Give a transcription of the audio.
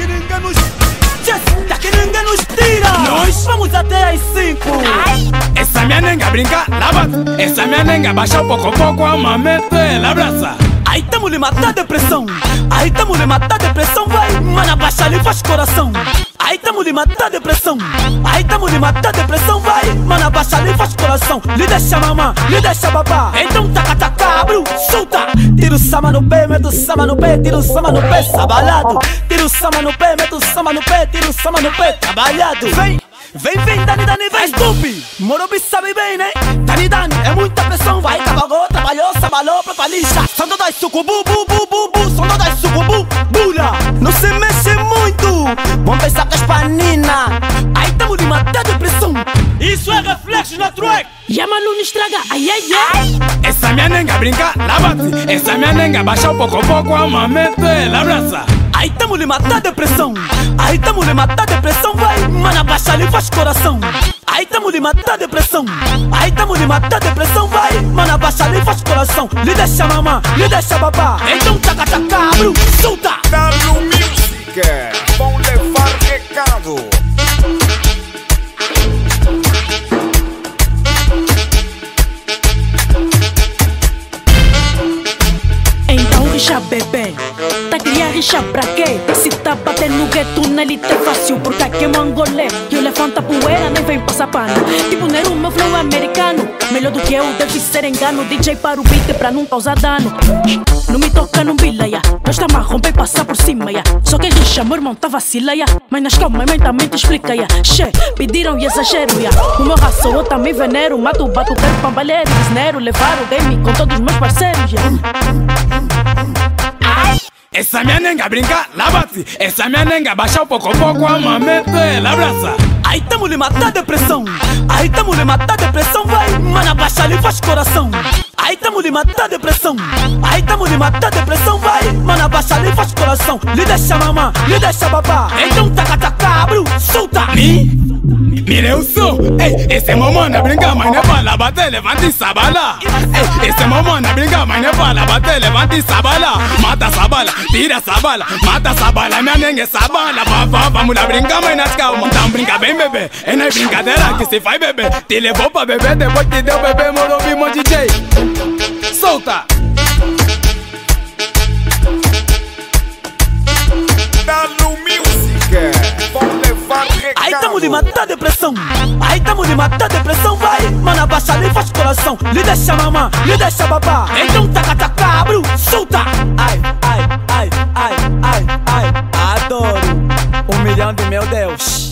ninguém nos... Daqui ninguém nos tira. Nós vamos até às 5. Essa minha nenga brinca, lava. Essa minha nenga baixa pouco a pouco a mamete, ela abraça. Aí tamo lhe matar a depressão. Aí tamo lhe matar a depressão. Vai, mana, baixa ali, faz coração. Aí tamo lhe matar a depressão. Aí tamo lhe matar a depressão. Vai, mana, baixa ali, faz coração. Lhe deixa mamã, lhe deixa babá. Então taca, taca, abro, solta. Tira o sama no pé, mete o sama no pé. Tira o sama no pé, sabalado. Tira o sama no pé, mete o sama no pé. Tira o sama no pé, trabalhado. Vem, vem, vem, Dani, Dani, vem. Stupid, Morobi sabe bem, né? Dani, Dani, é muita pressão. Vai, cavalgou, trabalhou, sabalou, pra lixa. São todas sucubu, bu, bu, bu, bu. São todas sucubu, bula. Não se mexe muito. Vamos pensar com as paninas. Aí tamo de matar a depressão. Isso é reflexo na track. E a Malu não estraga, ai, ai, ai. Essa minha nenga brinca, lava-te. Essa minha nenga baixa pouco a pouco a mamete, ela abraça. Aí tamo lhe matar a depressão. Aí tamo lhe matar a depressão. Vai, mana, baixa ali, faz coração. Aí tamo lhe matar a depressão. Aí tamo lhe matar a depressão. Vai, mana, baixa ali, faz coração. Lhe deixa mamã, lhe deixa babá. Então taca, taca, abro, solta. W Music, vão levar recado. Então rixa, bebê. Tá queria rixa pra quê? Se tá batendo no gueto, nele é fácil. Porque aqui é mangolé. E eu levanto a poeira, nem vem passar pano. Tipo Nero, meu flow americano. Melhor do que eu, deve ser engano. DJ para o beat pra não causar dano. Não me toca, não bilaia. Nós tá a romper e passar por cima, ya. Só que rixa, meu irmão tá vacila, ya. Mas nas calma, mãe também te explica, ya. Che, pediram e exagero, ya. O meu raça, eu também venero. Mato, bato, quero pambalheiro. Desnero, levar o game com todos os meus parceiros, ya. Essa minha nenga brinca, lava-te. Essa minha nenga baixa pouco a pouco a mamete, ela abraça. Aí tamo lhe matar a depressão. Aí tamo lhe matar a depressão. Vai, mana, baixa ali, faz coração. Aí tamo lhe matar a depressão. Aí tamo lhe matar a depressão. Vai, mana, baixa ali, faz coração. Lhe deixa mamã, lhe deixa babá. Então taca, taca, abro, solta. Mire o som, ei, esse é mamona brinca, mas não é bala, bater, levanta e sabala. Ei, esse é mamona brinca, mas não é bala, bater, levanta e sabala. Mata essa bala, tira essa bala, mata essa bala, minha nenga essa bala. Vamos lá brincar, mas nas calmas. Então brinca bem, bebê, é na brincadeira que se faz, bebê. Te levou pra beber, depois te deu bebê, Morobi, meu DJ. Solta! W Music, vão levar recado. Aí tamo lhe matar a depressão. Aí tamo lhe matar a depressão. Vai, mana, baixa ali, faz coração. Lhe deixa mamã, lhe deixa babá. Então taca, taca, abro, solta. Ai, ai, ai, ai, ai, ai. Adoro 1 milhão de meu Deus.